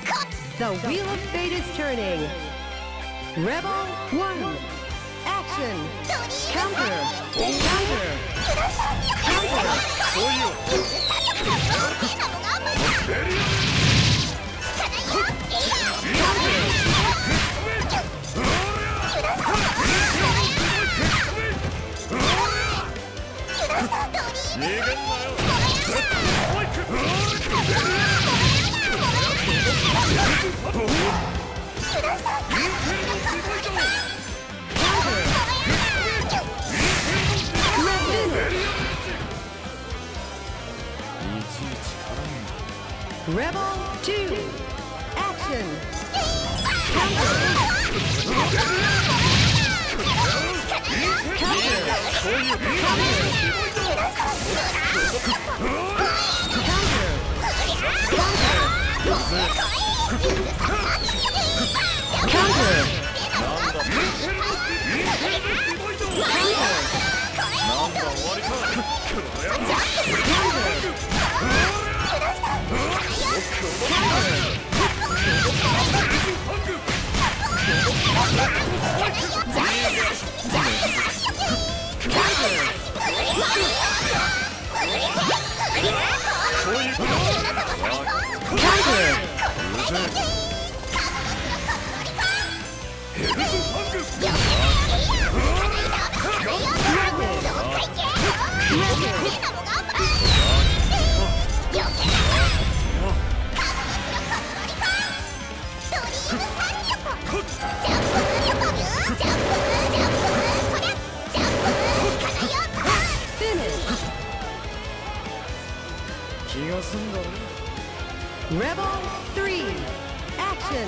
The wheel of fate is turning. Rebel 1. Action. Counter. Counter. Rebel 2. Action. Counter. Rebel 3. Action.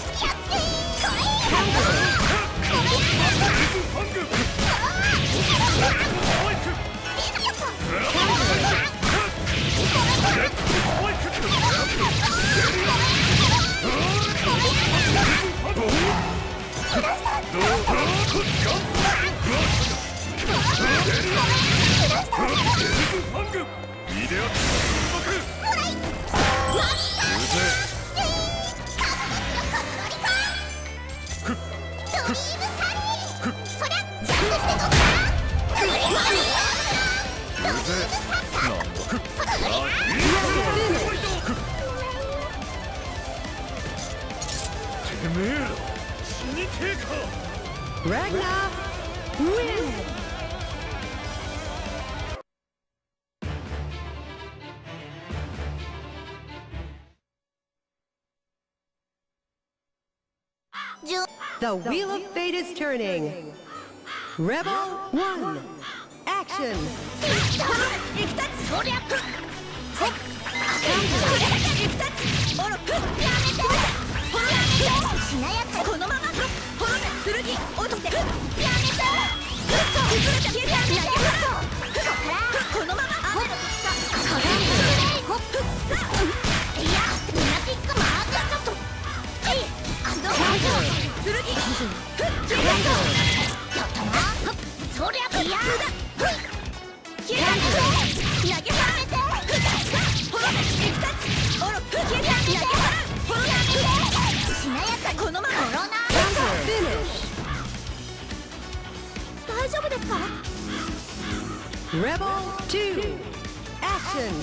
Ragnar win! The wheel of fate is turning. Rebel 1. Action. Rebel 2. Action.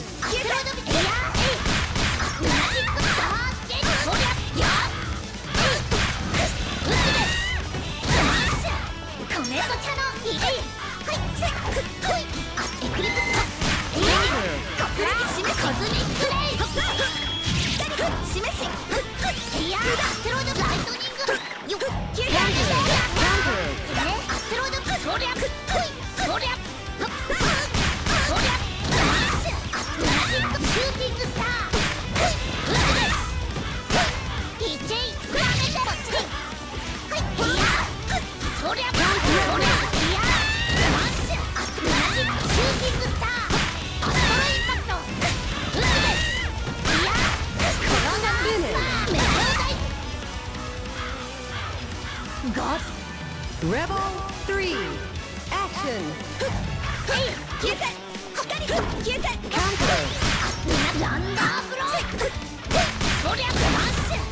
Rebel 3. Action. Counter.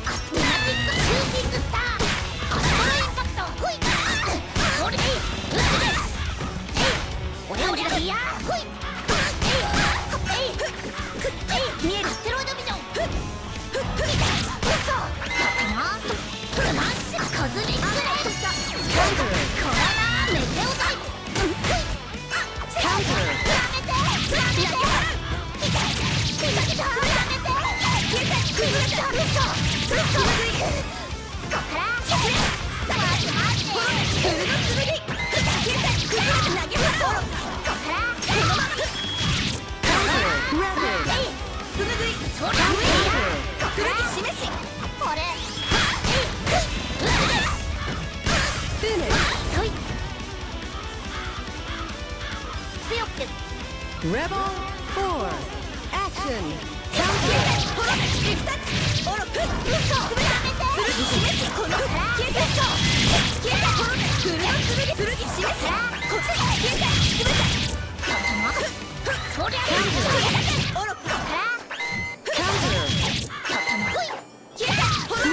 強く Rebel 4 Action ほら一発おろく嘘やめて示すこの消えて消えてほらフルの剣示すこっち消えて全てそりゃおろく消えてほら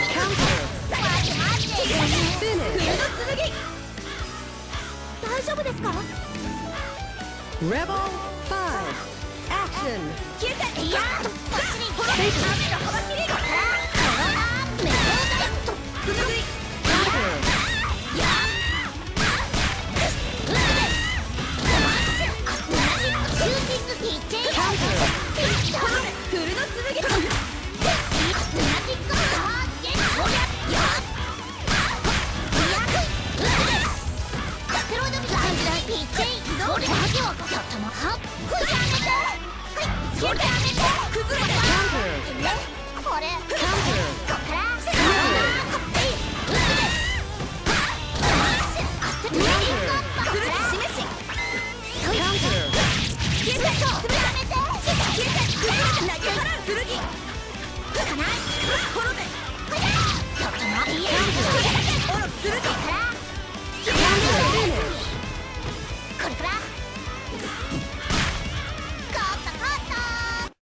大丈夫ですか Rebel 5 Action 消えていやこっちにほら雨の幅切りメロダントくぐりやうでシューティングピッチフルの剣とルナティックターゲットやステロイド感じないピッチどれだけはちょっともはっくやめてそれやめて崩れたこれこっからや